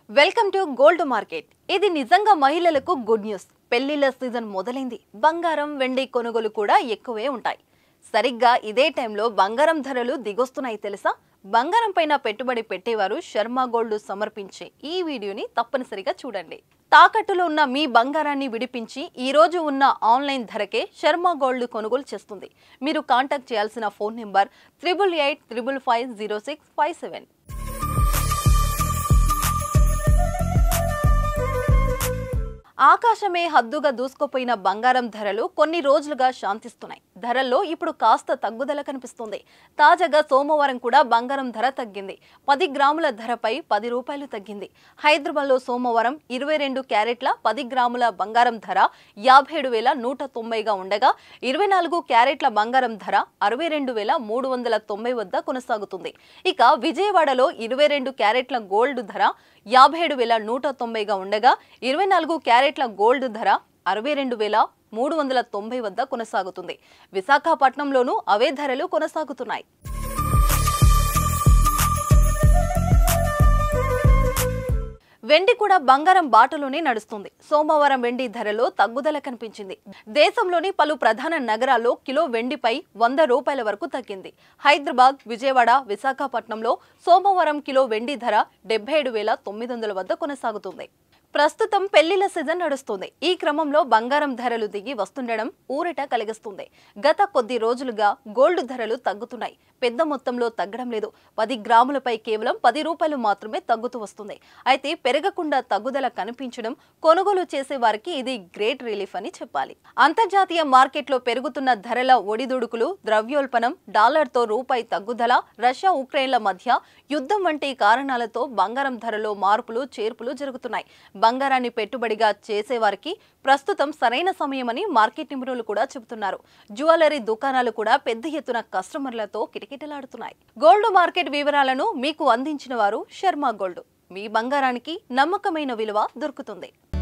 Welcome to gold market. ఇది నిజంగా మహిళలకు గుడ్ న్యూస్. పెళ్లిళ్ల సీజన్ మొదలైంది. బంగారం, వెండి కొనుగోలు కూడా ఎక్కువే ఉంటాయి. సరిగ్గా ఇదే టైంలో బంగారం ధరలు దిగొస్తున్నాయి తెలుసా? బంగారం పైన పెట్టుబడి పెట్టేవారు శర్మ గోల్డ్ సమర్పించే ఈ వీడియోని తప్పనిసరిగా చూడండి. తాకట్టులో ఉన్న మీ బంగారాన్ని విడిపించి ఈ రోజు ఉన్న ఆన్లైన్ ధరకే శర్మ గోల్డ్ కొనుగోలు చేస్తుంది. మీరు కాంటాక్ట్ చేయాల్సిన ఫోన్ నెంబర్ 8885550657. ఆకాశమే హద్దుగా దూసుకుపోయిన బంగారం ధరలు కొన్ని రోజులుగా శాంతిస్తున్నాయి. ధరల్లో ఇప్పుడు కాస్త తగ్గుదల కనిపిస్తుంది. తాజాగా సోమవారం కూడా బంగారం ధర తగ్గింది. 10 గ్రాముల ధరపై 10 రూపాయలు తగ్గింది. హైదరాబాద్లో సోమవారం 22 క్యారెట్ల 10 గ్రాముల బంగారం ధర 57,190గా ఉండగా 24 క్యారెట్ల బంగారం ధర 62,390 వద్ద కొనసాగుతుంది. ఇక విజయవాడలో 22 క్యారెట్ల గోల్డ్ ధర 57,190గా ఉండగా 24 క్యారెట్ల గోల్డ్ ధర 62,390 వద్ద కొనసాగుతుంది. విశాఖపట్నంలోనూ అవే ధరలు కొనసాగుతున్నాయి. వెండి కూడా బంగారం బాటలోనే నడుస్తుంది. సోమవారం వెండి ధరలో తగ్గుదల కనిపించింది. దేశంలోని పలు ప్రధాన నగరాల్లో కిలో వెండిపై 100 రూపాయల వరకు తగ్గింది. హైదరాబాద్, విజయవాడ, విశాఖపట్నంలో సోమవారం కిలో వెండి ధర 77,900 వద్ద కొనసాగుతుంది. ప్రస్తుతం పెళ్లిళ్ల సీజన్ నడుస్తుంది. ఈ క్రమంలో బంగారం ధరలు దిగి వస్తుండడం ఊరట కలిగిస్తుంది. గత కొద్ది రోజులుగా గోల్డ్ ధరలు తగ్గుతున్నాయి. పెద్ద మొత్తంలో తగ్గడం లేదు. 10 గ్రాములపై కేవలం 10 రూపాయలు మాత్రమే తగ్గుతూ వస్తుంది. అయితే పెరగకుండా తగ్గుదల కనిపించడం కొనుగోలు చేసే వారికి ఇది గ్రేట్ రిలీఫ్ అని చెప్పాలి. అంతర్జాతీయ మార్కెట్లో పెరుగుతున్న ధరల ఒడిదుడుకులు, ద్రవ్యోల్బణం, డాలర్తో రూపాయి తగ్గుదల, రష్యా ఉక్రెయిన్ల మధ్య యుద్ధం వంటి కారణాలతో బంగారం ధరలో మార్పులు చేర్పులు జరుగుతున్నాయి. బంగారాన్ని పెట్టుబడిగా చేసేవారికి ప్రస్తుతం సరైన సమయమని మార్కెట్ నిపుణులు కూడా చెబుతున్నారు. జ్యువెలరీ దుకాణాలు కూడా పెద్ద ఎత్తున కస్టమర్లతో కిటకిటలాడుతున్నాయి. గోల్డ్ మార్కెట్ వివరాలను మీకు అందించిన వారు శర్మ గోల్డ్. మీ బంగారానికి నమ్మకమైన విలువ దొరుకుతుంది.